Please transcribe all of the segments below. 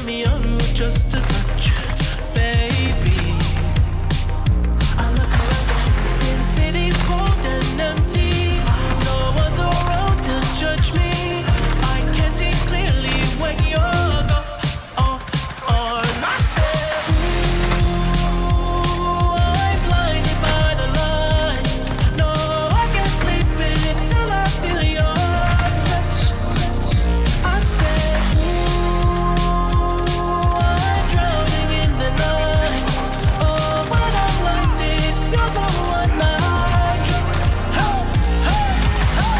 turn me on with just a touch, baby. I look around, since city's cold and empty, no one's around to judge me. I can see clearly when you're gone. And I said, ooh, I'm blinded by the lights. No, I can't sleep until I feel your touch. I said, ooh, I'm drowning in the night. Oh, when I'm like this, you're the one I just, hey, hey, hey.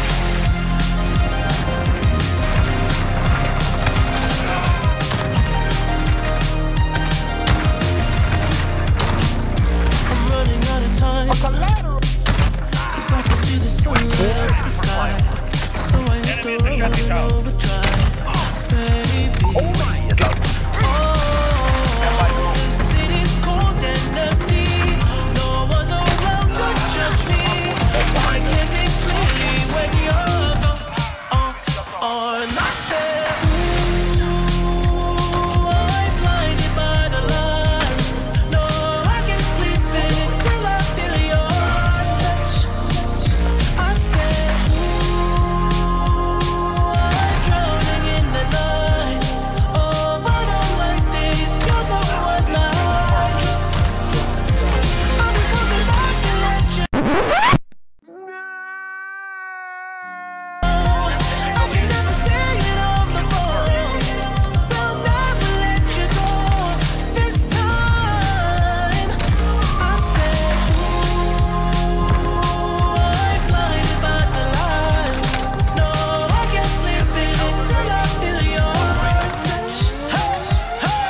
I'm running out of time, 'cause I can see the sun lit up the sky. So I hit the road in overdrive, baby. Oh, the city's cold and empty. No one's around to judge me. I can see clearly when you're gone. And I said, ooh, I'm blinded by the lights. No, I can't sleep until I feel your touch. I said, ooh, I'm drowning in the night. Oh, when I'm like this, you're the one I just, I was hoping I could let you know. I can never say it on the phone. They'll never let you go this time. I said, ooh, I'm blinded by the lights. No, I can't sleep until I feel your touch. Hey, hey,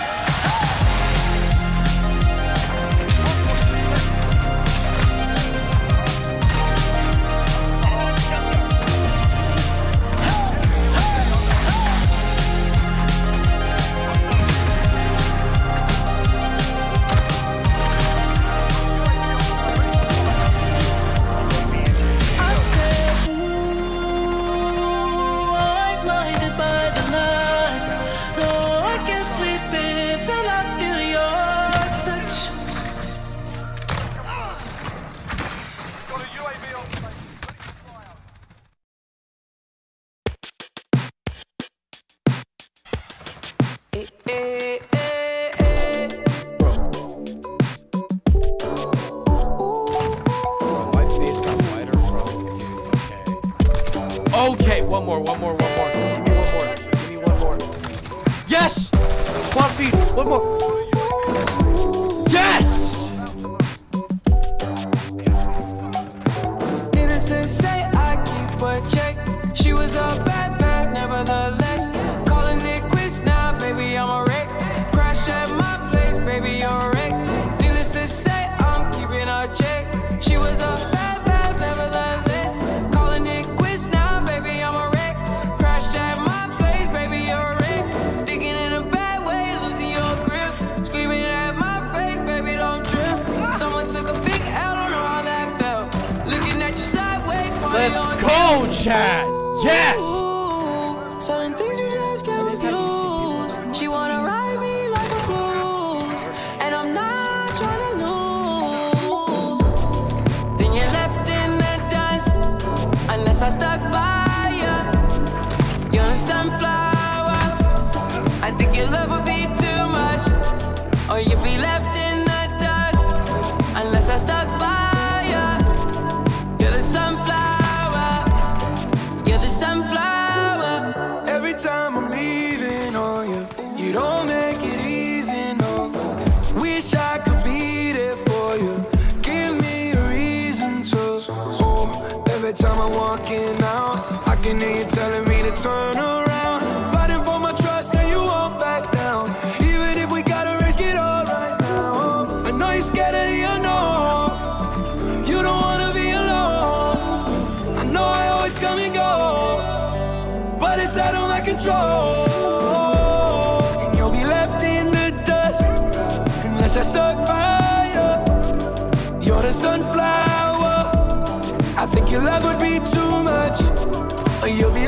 I said, ooh, I'm blinded by the lights. No, I can't sleep until I feel your touch. My face got whiter, bro. Okay, one more. Give me one more. Yes! Quad feed, one more. Yes! Needless to say, I keep a check. She was a bad, nevertheless. Calling it quits now, baby, I'm a wreck. Crash at my place, baby, you're a wreck. Needless to say, I'm keeping a check. She was a bad, nevertheless. Calling it quits now, baby, I'm a wreck. Crash at my place, baby, you're a wreck. Thinking in a bad way, losing your grip. Screaming at my face, baby, don't trip. Someone took a big L, don't know how that felt. Looking at you sideways, Let's go, chat! Yes! Certain things you just can't refuse. She wanna ride me like a cruise, and I'm not trying to lose. Then you're left in the dust, unless I stuck by you. You're a sunflower. I think your love would be too much, or you'd be left in the dust, unless I stuck by you. You're the sunflower. You're the sunflower. Every time I'm leaving on you, you don't make it easy, no. Wish I could be there for you. Give me a reason to. Oh, every time I'm walking out, I can hear you telling me to turn around. Fighting for my trust and you won't back down. Even if we gotta risk it all right now. I know you're scared of the unknown. You don't wanna be alone. I know I always come and go, but it's out of my control. And you'll be left in the dust unless I stuck by you. You're the sunflower. I think your love would be too much, or you'll be